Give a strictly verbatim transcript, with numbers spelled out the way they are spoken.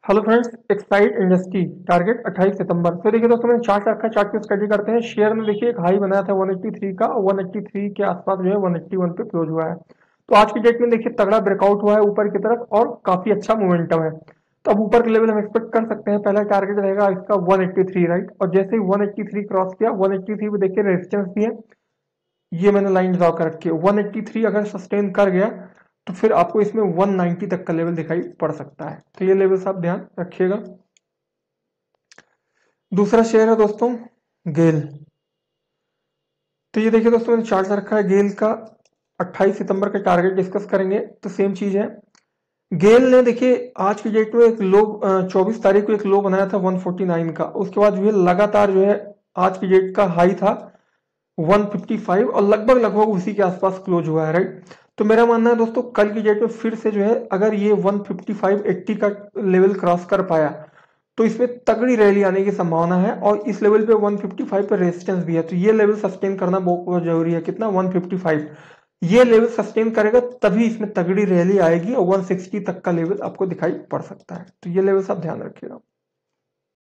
Hello friends, Exide industry target अट्ठाईस सितंबर। तो देखिए दोस्तों, मैंने चार्ट रखा है, चार्ट पे स्टडी करते हैं। शेयर में देखिए एक हाई बनाया था एक सौ तिरासी का, और एक सौ तिरासी के आसपास जो है एक सौ इक्यासी पे क्लोज हुआ है। तो आज की डेट में देखिए तगड़ा ब्रेकआउट हुआ है ऊपर की तरफ और काफी अच्छा मोमेंटम है। तो अब ऊपर के लेवल हम एक्सपेक्ट कर सकते हैं। पहला टारगेट रहेगा इसका एक सौ तिरासी, राइट। और जैसे ही एक सौ तिरासी क्रॉस किया, एक सौ तिरासी पे देखिए रेजिस्टेंस भी है। ये मैंने लाइन ड्रॉ कर रखी है। एक सौ तिरासी अगर सस्टेन कर गया तो फिर आपको इसमें एक सौ नब्बे तक का लेवल दिखाई पड़ सकता है। तो ये लेवल्स आप ध्यान रखिएगा। दूसरा शेयर है दोस्तों गेल। तो ये देखिए दोस्तों, मैंने चार्ट रखा है गेल का। अट्ठाईस सितंबर का टारगेट डिस्कस करेंगे। तो सेम चीज है। गेल ने देखिए आज की डेट में एक लो, चौबीस तारीख को एक लो बनाया था एक सौ उनचास का। उसके बाद जो है लगातार जो है आज की डेट का हाई था एक सौ पचपन, और लगभग लगभग उसी के आसपास क्लोज हुआ है, राइट। तो मेरा मानना है दोस्तों, कल की डेट में फिर से जो है अगर ये एक सौ पचपन अस्सी का लेवल क्रॉस कर पाया तो इसमें तगड़ी रैली आने की संभावना है। और इस लेवल पे एक सौ पचपन पे रेजिस्टेंस भी है। तो ये लेवल सस्टेन करना बहुत बहुत जरूरी है। कितना? एक सौ पचपन। ये लेवल सस्टेन करेगा तभी इसमें तगड़ी रैली आएगी और एक सौ साठ तक का लेवल आपको दिखाई पड़ सकता है। तो ये लेवल आप ध्यान रखिएगा।